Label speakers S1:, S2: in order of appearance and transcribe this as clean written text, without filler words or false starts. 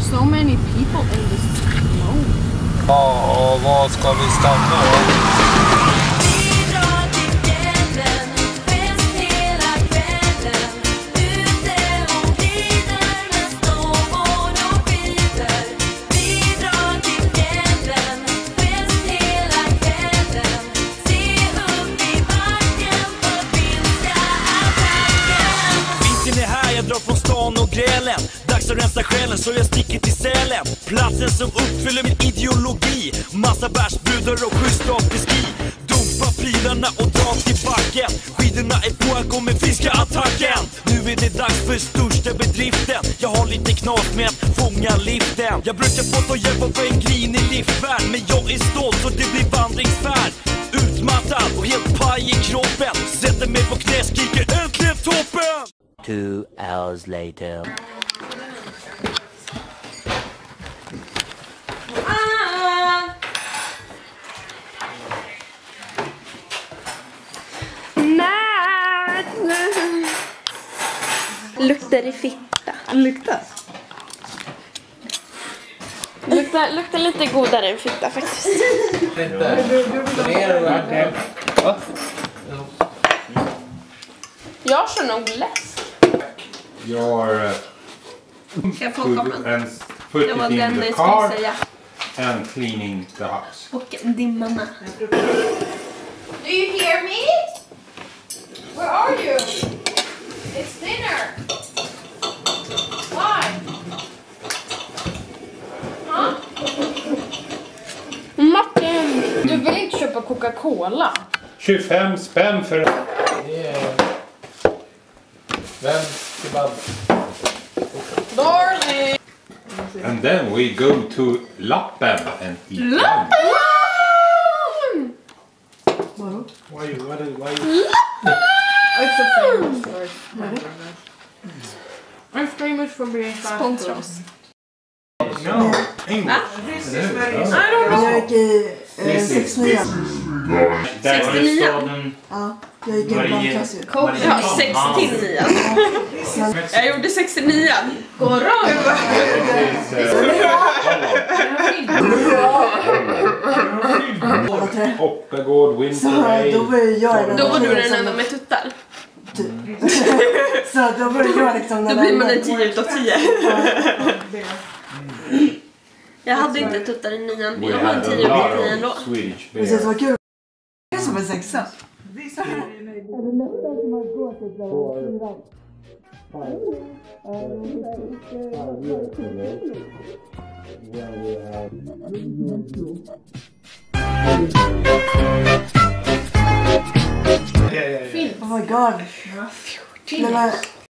S1: So many people in this snow.
S2: Ja, var ska vi stanna då?
S3: Från stan och grälen. Dags att rensa själen så jag sticker till Sälen. Platsen som uppfyller min ideologi. Massa bärsbrudar och schysst afterski. Dumpa pilarna och dra till backen. Skidorna är på, jag kommer fiska attacken. Nu är det dags för största bedriften. Jag har lite knas med att fånga liften. Jag brukar få ta hjälp av en grinig liftvärd. Men jag är stolt och det blir vandringsfärd. Utmattad och helt paj i kroppen. Sätter mig på knä, skriker äntligen toppen.
S4: 2 hours later.
S5: Luktar i fitta.
S1: Luktar
S5: lite godare än fitta faktiskt. Jag kör nog läsk.
S2: You're put
S5: Det var
S2: it in
S5: den
S2: the
S5: jag
S2: car
S5: skulle säga.
S2: and cleaning the house.
S5: Och din mamma.
S1: Do you hear me? Where are you? It's dinner. Why? Huh?
S5: Martin!
S1: Du vill inte köpa Coca-Cola?
S2: 25 spänn för... Vem kebab?
S1: Darling!
S2: And then we go to Lappen and eat lunch. Why you?
S1: It's a famous word. I'm famous for being fast.
S5: Sponsra oss.
S2: No, English.
S1: I don't know.
S6: Jag gick i 69.
S2: Där var det staden.
S6: Ja, jag gick i blandklass ju.
S5: Ja, 69. Jag gjorde 69. Går
S2: Oppegård, Winter.
S6: Då
S5: var du den enda med tuttar.
S6: Så då var jag liksom...
S5: Då blir man en 10 utav 10. Jag hade inte tuttar i 9. Jag var en 10 utav 10 ändå.
S6: Precis, vad kul. Det är som en 6. Oh my god.